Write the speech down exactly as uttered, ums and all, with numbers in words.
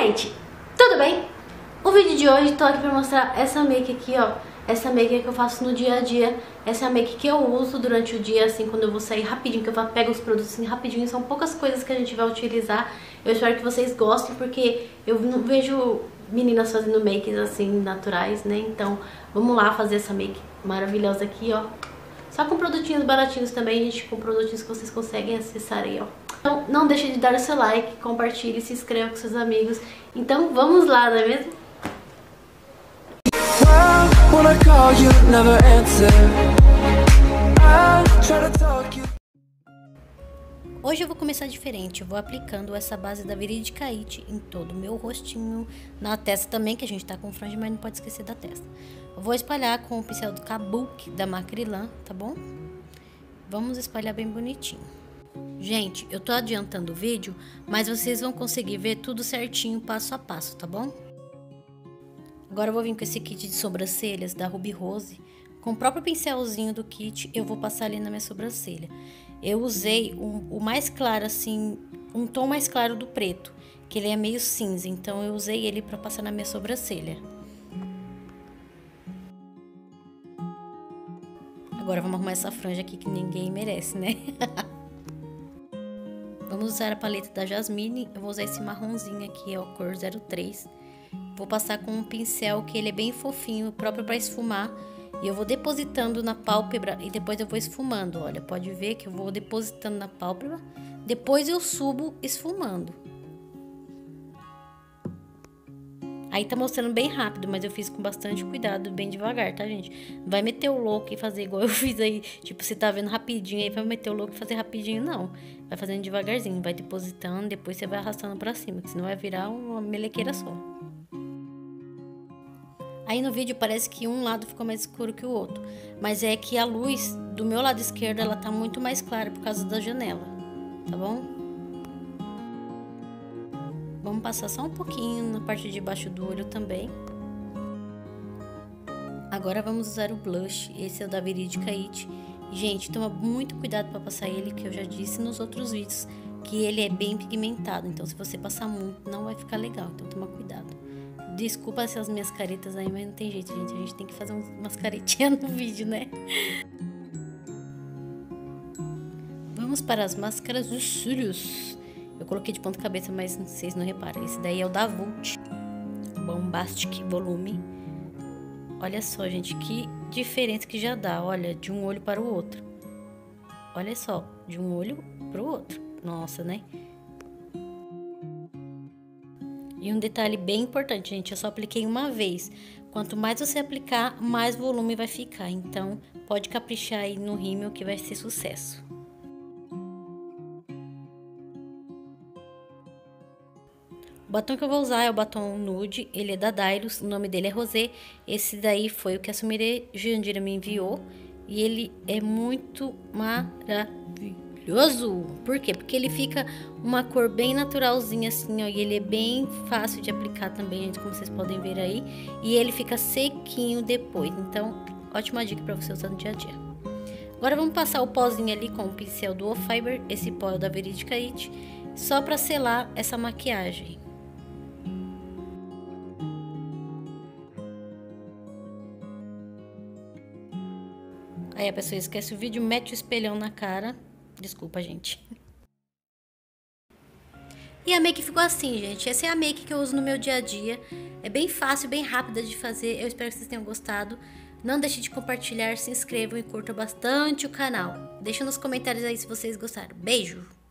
gente, tudo bem? O vídeo de hoje tô aqui pra mostrar essa make aqui, ó. Essa make que eu faço no dia a dia. Essa make que eu uso durante o dia, assim, quando eu vou sair rapidinho, que eu pego os produtos assim rapidinho. São poucas coisas que a gente vai utilizar. Eu espero que vocês gostem, porque eu não vejo meninas fazendo makes assim, naturais, né? Então, vamos lá fazer essa make maravilhosa aqui, ó. Só com produtinhos baratinhos também, gente, com produtinhos que vocês conseguem acessar aí, ó. Então, não deixe de dar o seu like, compartilhe, se inscreva com seus amigos. Então, vamos lá, não é mesmo? Hoje eu vou começar diferente, eu vou aplicando essa base da Verídica It em todo o meu rostinho, na testa também, que a gente tá com franja, mas não pode esquecer da testa. Eu vou espalhar com o pincel do Kabuki da Macrylan, tá bom? Vamos espalhar bem bonitinho. Gente, eu tô adiantando o vídeo, mas vocês vão conseguir ver tudo certinho, passo a passo, tá bom? Agora eu vou vir com esse kit de sobrancelhas da Ruby Rose. Com o próprio pincelzinho do kit, eu vou passar ali na minha sobrancelha. Eu usei um, o mais claro, assim, um tom mais claro do preto, que ele é meio cinza, então eu usei ele pra passar na minha sobrancelha. Agora vamos arrumar essa franja aqui que ninguém merece, né? Vamos usar a paleta da Jasmine. Eu vou usar esse marronzinho aqui, ó, cor zero três. Vou passar com um pincel que ele é bem fofinho, próprio para esfumar. E eu vou depositando na pálpebra e depois eu vou esfumando. Olha, pode ver que eu vou depositando na pálpebra. Depois eu subo esfumando. Aí tá mostrando bem rápido, mas eu fiz com bastante cuidado, bem devagar, tá, gente? Não vai meter o louco e fazer igual eu fiz aí. Tipo, você tá vendo rapidinho aí, vai meter o louco e fazer rapidinho, não. Vai fazendo devagarzinho, vai depositando, depois você vai arrastando pra cima, que senão vai virar uma melequeira só. Aí no vídeo parece que um lado ficou mais escuro que o outro, mas é que a luz do meu lado esquerdo, ela tá muito mais clara por causa da janela, tá bom? Vamos passar só um pouquinho na parte de baixo do olho também. Agora vamos usar o blush, esse é o da Verídica It. Gente, toma muito cuidado para passar ele, que eu já disse nos outros vídeos, que ele é bem pigmentado, então se você passar muito não vai ficar legal, então toma cuidado. Desculpa essas minhas caretas aí, mas não tem jeito, gente. A gente tem que fazer umas caretinhas no vídeo, né? Vamos para as máscaras dos cílios. Eu coloquei de ponta cabeça, mas vocês não reparam. Esse daí é o da Vult Bombastic Volume. Olha só, gente, que diferença que já dá. Olha, de um olho para o outro. Olha só, de um olho para o outro. Nossa, né? E um detalhe bem importante, gente, eu só apliquei uma vez. Quanto mais você aplicar, mais volume vai ficar. Então, pode caprichar aí no rímel que vai ser sucesso. O batom que eu vou usar é o batom nude, ele é da Dylos, o nome dele é Rosé. Esse daí foi o que a Sumire Jandira me enviou. E ele é muito maravilhoso. Por quê? Porque ele fica uma cor bem naturalzinha assim, ó, e ele é bem fácil de aplicar também, gente, como vocês podem ver aí, e ele fica sequinho depois, então ótima dica para você usar no dia a dia. Agora vamos passar o pozinho ali com o pincel do Fiber, esse pó é da Verídica It, só para selar essa maquiagem. Aí a pessoa esquece o vídeo, mete o espelhão na cara. Desculpa, gente. E a make ficou assim, gente. Essa é a make que eu uso no meu dia a dia. É bem fácil, bem rápida de fazer. Eu espero que vocês tenham gostado. Não deixe de compartilhar, se inscrevam e curtam bastante o canal. Deixa nos comentários aí se vocês gostaram. Beijo!